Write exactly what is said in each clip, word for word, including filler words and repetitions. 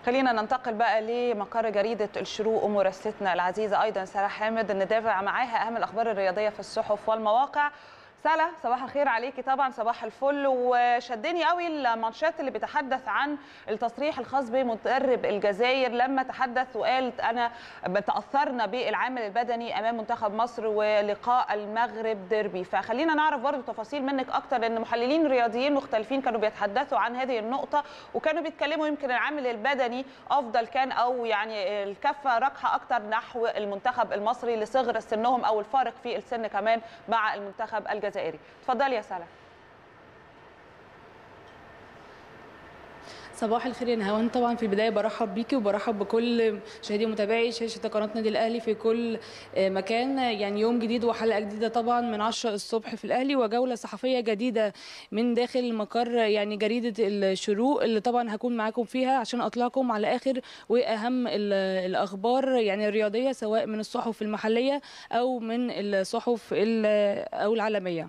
خلينا ننتقل بقى لمقر جريدة الشروق ومراسلتنا العزيزة أيضا سارة حامد ندافع معاها أهم الأخبار الرياضية في الصحف والمواقع. سلا صباح الخير عليكي، طبعا صباح الفل. وشدني قوي المانشات اللي بتحدث عن التصريح الخاص بمدرب الجزائر لما تحدث وقالت انا تاثرنا بالعامل البدني امام منتخب مصر ولقاء المغرب ديربي. فخلينا نعرف برضه تفاصيل منك اكتر، لان محللين رياضيين مختلفين كانوا بيتحدثوا عن هذه النقطه وكانوا بيتكلموا يمكن العامل البدني افضل كان او يعني الكفه راجحه اكتر نحو المنتخب المصري لصغر سنهم او الفارق في السن كمان مع المنتخب الجزائري. اتفضلي يا سلا. صباح الخير يا نهاوند. طبعا في البدايه برحب بيكي وبرحب بكل مشاهدي ومتابعي شاشه قناه النادي الاهلي في كل مكان. يعني يوم جديد وحلقه جديده طبعا من عشرة الصبح في الاهلي، وجوله صحفيه جديده من داخل مقر يعني جريده الشروق اللي طبعا هكون معاكم فيها عشان اطلعكم على اخر واهم الاخبار يعني الرياضيه، سواء من الصحف المحليه او من الصحف او العالميه.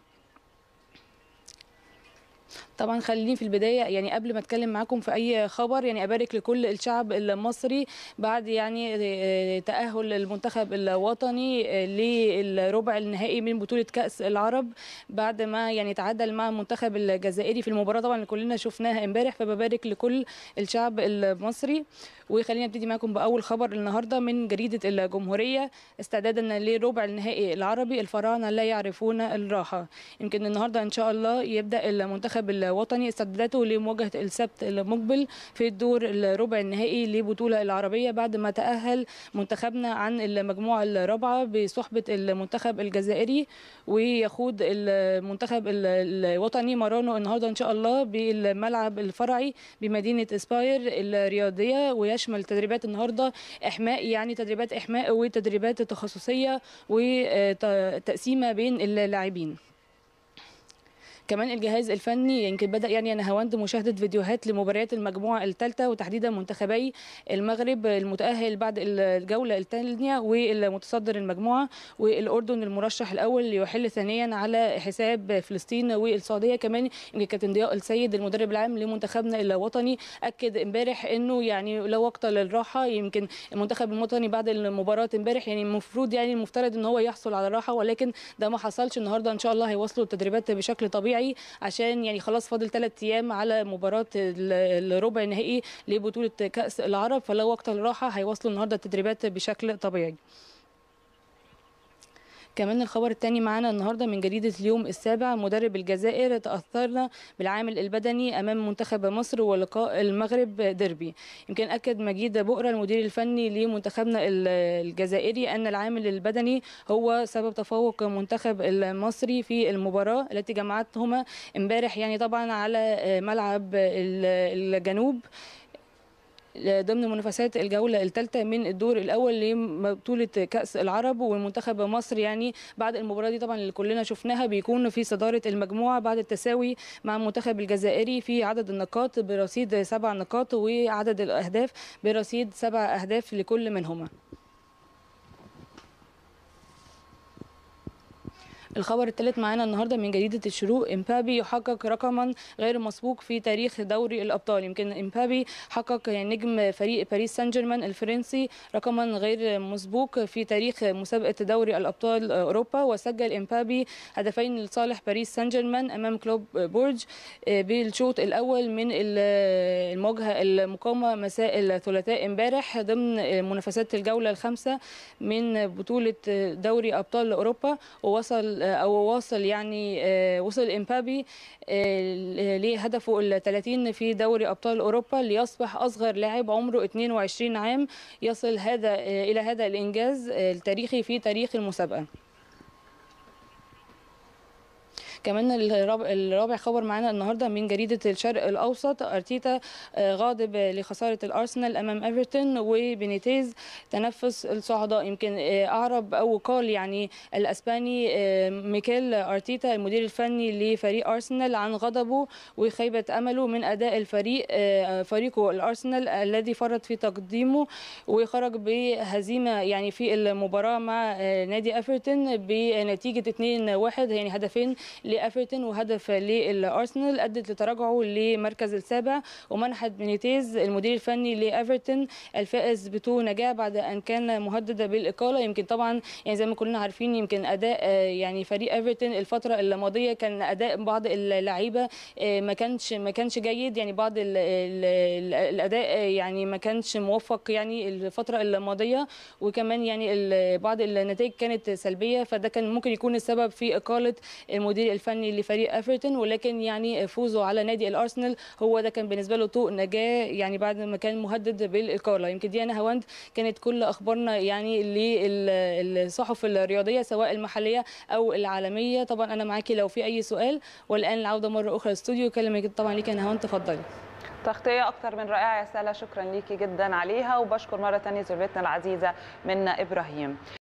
طبعا خليني في البدايه يعني قبل ما اتكلم معاكم في اي خبر يعني ابارك لكل الشعب المصري بعد يعني تاهل المنتخب الوطني للربع النهائي من بطوله كاس العرب بعد ما يعني تعادل مع المنتخب الجزائري في المباراه طبعا اللي كلنا شفناها امبارح. فببارك لكل الشعب المصري. وخلينا نبتدي معاكم باول خبر النهارده من جريده الجمهوريه. استعدادا لربع النهائي العربي الفراعنه لا يعرفون الراحه. يمكن النهارده ان شاء الله يبدا المنتخب الوطني استعداداته لمواجهه السبت المقبل في الدور الربع النهائي لبطوله العربيه بعد ما تاهل منتخبنا عن المجموعه الرابعه بصحبه المنتخب الجزائري. ويخوض المنتخب الوطني مرانه النهارده ان شاء الله بالملعب الفرعي بمدينه اسباير الرياضيه، ويشمل تدريبات النهارده احماء يعني تدريبات احماء وتدريبات تخصصيه وتقسيمه بين اللاعبين. كمان الجهاز الفني يمكن بدأ يعني نهاوند مشاهدة فيديوهات لمباريات المجموعة الثالثة وتحديدا منتخبي المغرب المتأهل بعد الجولة الثانية والمتصدر المجموعة، والأردن المرشح الأول ليحل ثانيا على حساب فلسطين والسعودية. كمان يمكن كابتن ضياء السيد المدرب العام لمنتخبنا الوطني أكد امبارح إنه يعني لا وقت للراحة. يمكن المنتخب الوطني بعد المباراة امبارح يعني المفروض يعني المفترض إن هو يحصل على راحة، ولكن ده ما حصلش. النهارده إن شاء الله هيواصلوا التدريبات بشكل طبيعي عشان يعني خلاص فاضل ثلاث ايام على مباراه الربع النهائي لبطوله كاس العرب، فلا وقت للراحه. هيواصلوا النهارده التدريبات بشكل طبيعي. كمان الخبر الثاني معانا النهارده من جريده اليوم السابع. مدرب الجزائر تاثرنا بالعامل البدني امام منتخب مصر ولقاء المغرب ديربي. يمكن اكد مجيد بؤره المدير الفني لمنتخبنا الجزائري ان العامل البدني هو سبب تفوق المنتخب المصري في المباراه التي جمعتهما امبارح يعني طبعا على ملعب الجنوب ضمن منافسات الجوله الثالثه من الدور الاول لبطوله كاس العرب. والمنتخب مصر يعني بعد المباراه دي طبعا اللي كلنا شفناها بيكون في صداره المجموعه بعد التساوي مع المنتخب الجزائري في عدد النقاط برصيد سبع نقاط وعدد الاهداف برصيد سبع اهداف لكل منهما. الخبر الثالث معانا النهارده من جريده الشروق. امبابي يحقق رقما غير مسبوق في تاريخ دوري الابطال. يمكن امبابي حقق يعني نجم فريق باريس سان جيرمان الفرنسي رقما غير مسبوق في تاريخ مسابقه دوري الابطال اوروبا، وسجل امبابي هدفين لصالح باريس سان جيرمان امام كلوب بورج بالشوط الاول من المواجهه المقامه مساء الثلاثاء امبارح ضمن منافسات الجوله الخامسه من بطوله دوري ابطال اوروبا. ووصل او واصل يعني وصل امبابي لهدفه ال ثلاثين في دوري ابطال اوروبا ليصبح اصغر لاعب عمره اثنين وعشرين عام يصل هذا الى هذا الانجاز التاريخي في تاريخ المسابقه. كمان الرابع خبر معانا النهارده من جريده الشرق الاوسط. ارتيتا غاضب لخساره الارسنال امام ايفرتون وبينيتيز تنفس الصعداء. يمكن اعرب او قال يعني الاسباني ميكيل ارتيتا المدير الفني لفريق ارسنال عن غضبه وخيبه امله من اداء الفريق فريقه الارسنال الذي فرط في تقديمه وخرج بهزيمه يعني في المباراه مع نادي ايفرتون بنتيجه اثنين واحد يعني هدفين لإيفرتون وهدف للأرسنال أدت لتراجعه لمركز السابع، ومنحت بينيتيز المدير الفني لإيفرتون الفائز بطول نجاح بعد أن كان مهدد بالإقالة. يمكن طبعا يعني زي ما كلنا عارفين يمكن أداء يعني فريق إيفرتون الفترة الماضية كان أداء بعض اللعيبة ما كانش ما كانش جيد، يعني بعض ال ال الأداء يعني ما كانش موفق يعني الفترة الماضية، وكمان يعني بعض النتائج كانت سلبية، فده كان ممكن يكون السبب في إقالة المدير الفني لفريق إيفرتون. ولكن يعني فوزه على نادي الأرسنال هو ده كان بالنسبة له طوق نجاة يعني بعد ما كان مهدد بالإقالة. يمكن دي أنا هوند كانت كل أخبارنا يعني للصحف الرياضية سواء المحلية أو العالمية. طبعا أنا معاكي لو في أي سؤال، والآن العودة مرة أخرى للاستوديو. كلمة طبعا ليك أنا هوند، تفضلي. تغطية أكثر من رائعة يا سالة، شكرا ليكي جدا عليها، وبشكر مرة ثانية زميلتنا العزيزة منى إبراهيم.